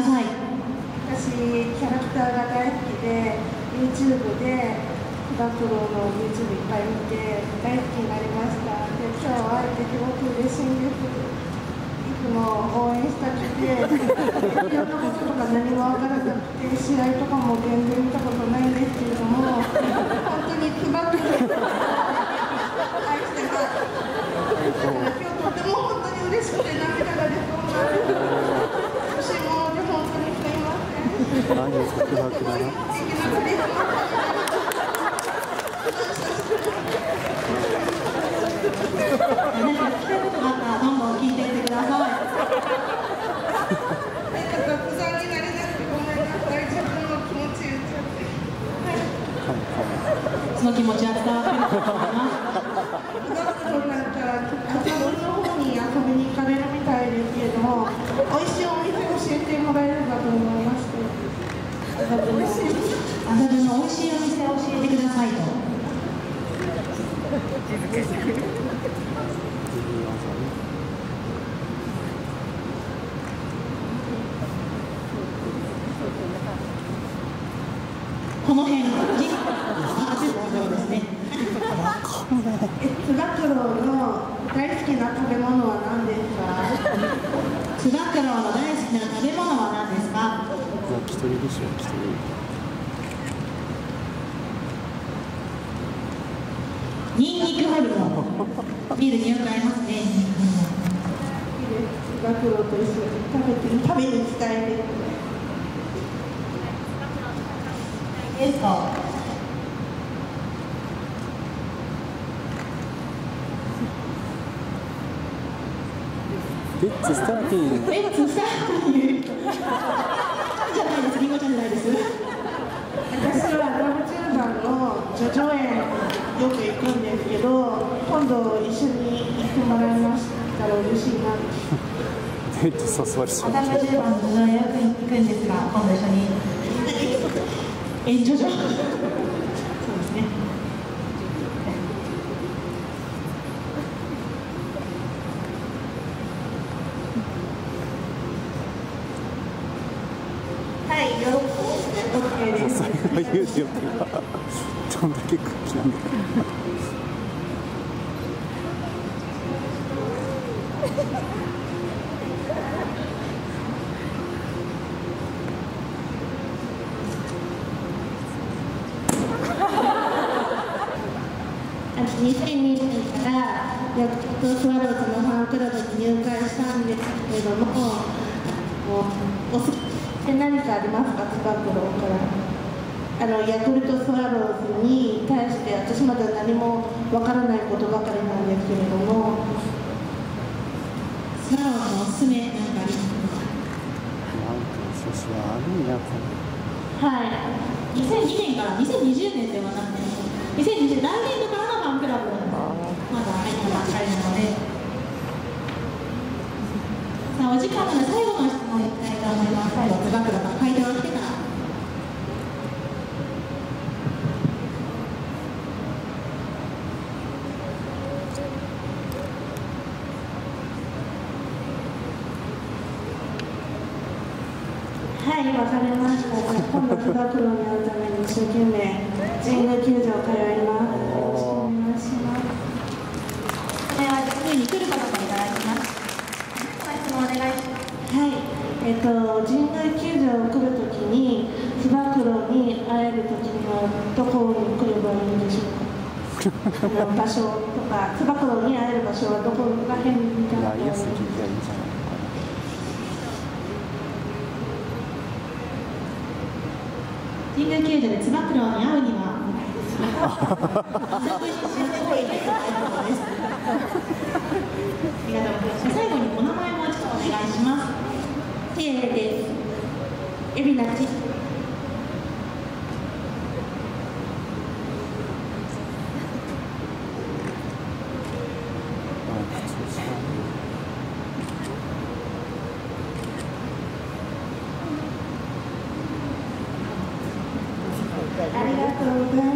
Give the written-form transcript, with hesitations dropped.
さい。 私、キャラクターが大好きで、YouTube でつば九郎の YouTube いっぱい見て、大好きになりました。で、今日会えてすごく嬉しいんです。いつも応援したくて、いろんなこととか何も分からなくて、試合とかも全然見たことないんですけれども、本当につば九郎愛してます。だから今日とても本当に嬉しくて涙が出そうなんです。年もで本当にすいません。 何を告白だな。 何か聞きたいことがあったらどんどん聞いていってください。 なんか雑談になれなくてごめんなさい。自分の気持ち言っちゃって。 その気持ちは伝わってると思います。 なんか麻布の方に遊びに行かれるみたいですけれども、美味しいお店教えてもらえればと思いまして。麻布の美味しいお店を教えてくださいと。この辺、そうですね。 つば九郎の大好きな食べ物は何ですか？ つば九郎の大好きな食べ物は何ですか？ 焼き鳥でしょ、焼き鳥。 ニンニクホルモン。ビールによく合いますね。 つば九郎と一緒に食べに行きたいです。 ですか。 レッツスターティング。 レッツスターティング。じゃないです。リンゴじゃないです。 私はドラマ中盤の叙々苑よく行くんですけど、今度一緒に行ってもらいましたら嬉しいな。 デート誘われそう。 ドラマ10番の叙々苑よく行くんですが、今度一緒に。援助所。そうですね。 はい、よろしく。OK です。 それが言うてよってどんだけ空気なんだ。 2002年からヤクルトスワローズのファンクラブに入会したんですけれども、おすすめ何かありますか？つば九郎からヤクルトスワローズに対して私まだ何もわからないことばかりなんですけれども、 スワローズのおすすめなんかありますか？ なんかそうそうあるんやこれ。 はい。 2002年から2020年ではなくて、2020年来年度からのファンクラブまだ入ったばっかりなので、さあお時間なので最後の質問いきたいと思います。最後つば九郎が回答してから。 はい、わかりました。今度つば九郎に会うために一生懸命神宮球場通います。よろしくお願いします。 これは神宮に来る方もいただきます。質問お願いします。 はい、神宮球場を来るときにつば九郎に会えるときにはどこに来ればいいんでしょうか？場所とか、つば九郎に会える場所はどこら辺にいたらいいですか？ 聞いていいんじゃないのかな。 神宮球場でつば九郎に会うには食事しやすいです。ありがとうございます。最後にお名前もちょっとお願いします。 です。海老名ち。ありがとうございます。